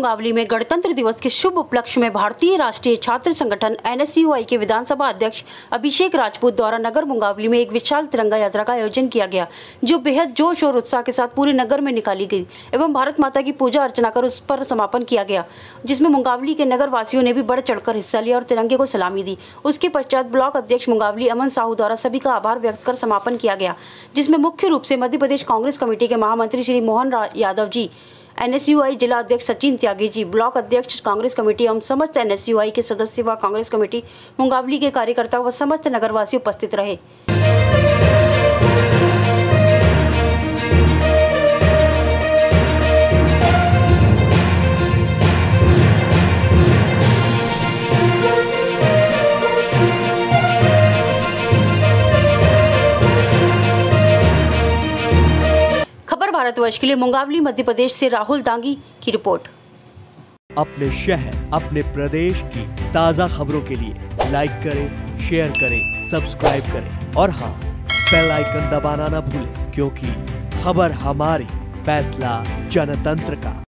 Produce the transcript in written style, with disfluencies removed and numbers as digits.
मुंगावली में गणतंत्र दिवस के शुभ उपलक्ष्य में भारतीय राष्ट्रीय छात्र संगठन NSUI के विधानसभा अध्यक्ष अभिषेक राजपूत द्वारा नगर मुंगावली में एक विशाल तिरंगा यात्रा का आयोजन किया गया, जो बेहद जोश और उत्साह के साथ पूरे नगर में निकाली गई एवं भारत माता की पूजा अर्चना कर उस पर समापन किया गया, जिसमें मुंगावली के नगर वासियों ने भी बढ़ चढ़कर हिस्सा लिया और तिरंगे को सलामी दी। उसके पश्चात ब्लॉक अध्यक्ष मुंगावली अमन साहू द्वारा सभी का आभार व्यक्त कर समापन किया गया, जिसमें मुख्य रूप से मध्य प्रदेश कांग्रेस कमेटी के महामंत्री श्री मोहन यादव जी, NSUI जिला अध्यक्ष सचिन त्यागी जी, ब्लॉक अध्यक्ष कांग्रेस कमेटी एवं समस्त NSUI के सदस्य व कांग्रेस कमेटी मुंगावली के कार्यकर्ता व समस्त नगरवासी उपस्थित रहे। खबर भारतवर्ष के लिए मुंगावली मध्य प्रदेश से राहुल दांगी की रिपोर्ट। अपने शहर, अपने प्रदेश की ताज़ा खबरों के लिए लाइक करें, शेयर करें, सब्सक्राइब करें और हाँ, बेल आइकन दबाना ना भूलें, क्योंकि खबर हमारी, फैसला जनतंत्र का।